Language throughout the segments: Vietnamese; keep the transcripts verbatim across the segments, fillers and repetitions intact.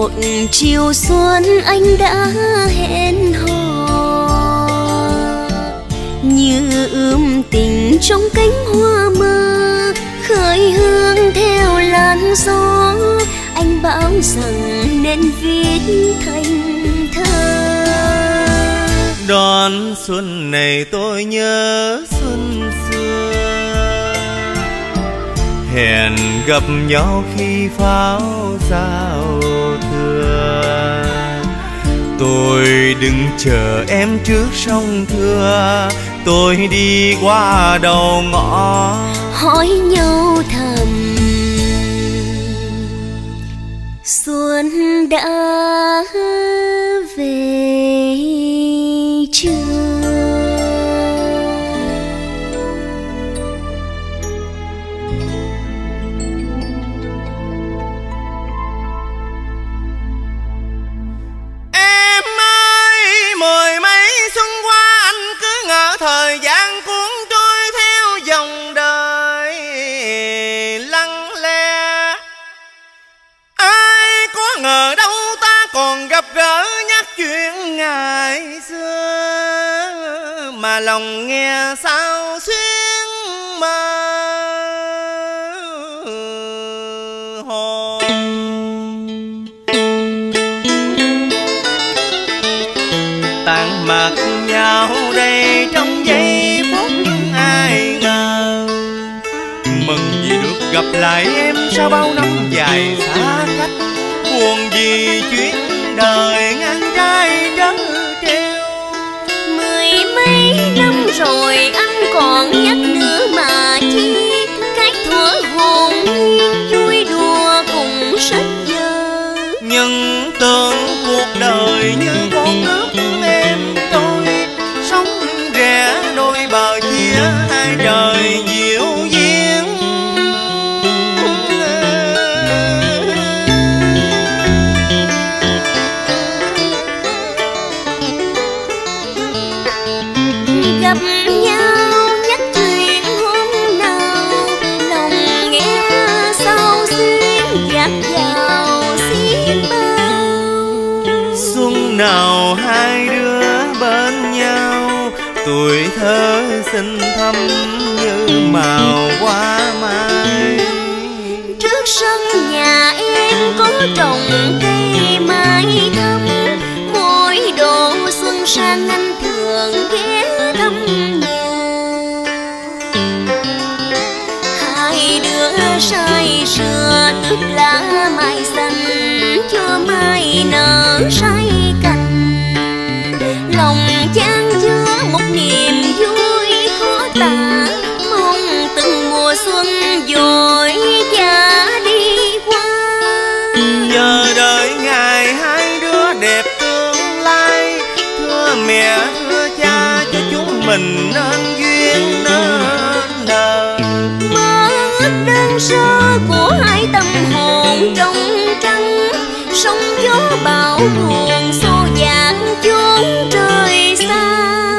một chiều xuân anh đã hẹn hò, như ươm tình trong cánh hoa mơ, khơi hương theo làn gió. Anh bảo rằng nên viết thành thơ. Đón xuân này tôi nhớ xuân xưa, hẹn gặp nhau khi pháo giao thừa. Tôi đứng chờ em trước sông Thưa, tôi đi qua đầu ngõ hỏi nhau thầm xuân đã về chưa. Thời gian cuốn trôi theo dòng đời lặng lẽ, ai có ngờ đâu ta còn gặp gỡ nhắc chuyện ngày xưa, mà lòng nghe sao xuyên mơ hồ. Tàn mặt nhau đây trong giây phút ai ngờ, mừng vì được gặp lại em sau bao năm dài xa cách, buồn vì chuyến đời ngang trái trớ treo. Mười mấy năm rồi anh còn nhắc nữa mà chi, cái thuở hồn nhiên vui đùa cùng sách giờ. Nhưng tưởng cuộc đời như con nước em tôi, sống rẽ đôi bờ chia hai trời diệu duyên. Gặp nhau nhắc chuyện hôm nào, lòng nghe sao xuyên dạt dào xiết bao. Xuân nào hai đứa bên nhau, tuổi thơ xinh thắm như màu hoa mai. Trước sân nhà em có trồng cây mai thắm, mỗi độ xuân sang anh thường ghé thăm nhà. Hai đứa say sưa tước lá mai xanh, cho mai nở say cành. Lòng chan chứa một niềm vui khó tả, mong từng mùa xuân vội vã đi qua. Giờ đợi ngày hai đứa đẹp tương lai, thưa mẹ thưa cha cho chúng mình nên duyên nên đời. Mơ ước đơn sơ của hai tâm hồn trong trăng, sóng gió bão buồn xô dạt chốn trời xa.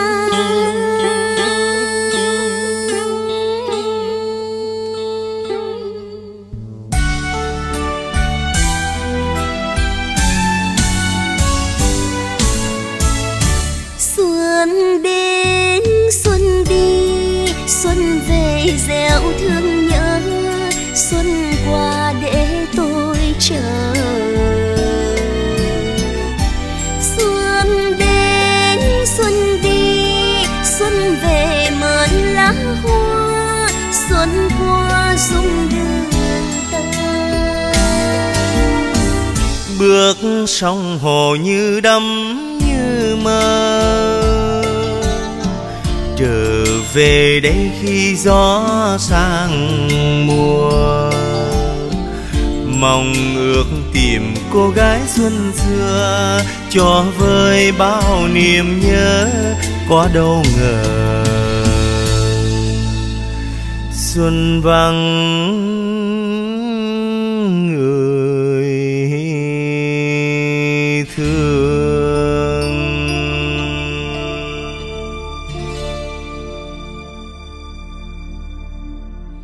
Xuân đến xuân đi, xuân về gieo thương nhớ, xuân qua để tôi chờ. Xuân đến xuân đi, xuân về mơn lá hoa, xuân qua dung đường tơ. Bước sông hồ như đắm như mơ, trở về đây khi gió sang mùa. Mong ước tìm cô gái xuân xưa, cho vơi bao niềm nhớ có đâu ngờ. Xuân vắng người thương.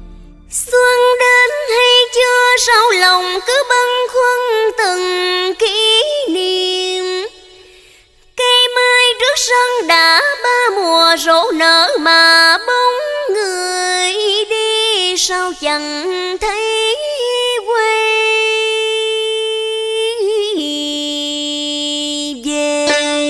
Xuân đến hay chưa sao lòng cứ bâng khuâng từng ký sao chẳng thấy quay về.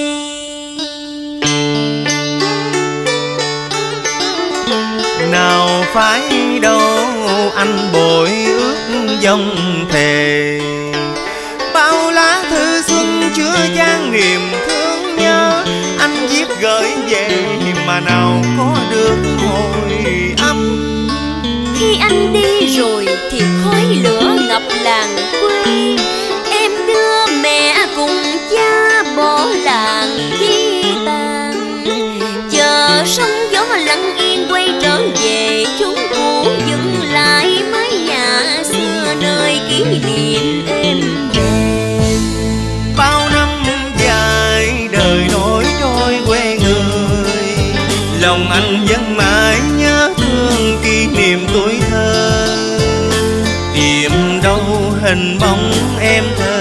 Nào phải đâu anh bội ước dòng thề, bao lá thư xuân chứa chan niềm thương nhớ, anh viết gửi về mà nào có được hồi âm. Khi anh đi rồi thì khói lửa ngập làng quê, em đưa mẹ cùng cha bỏ làng di tàn, chờ sóng gió lặng yên quay trở về chốn cũ, dừng lại mái nhà xưa nơi kỷ niệm êm đềm. Bao năm dài đời nổi trôi quê người, lòng anh vẫn mãi nhớ thương kỷ niệm tuổi thơ, tìm đâu hình bóng em thơ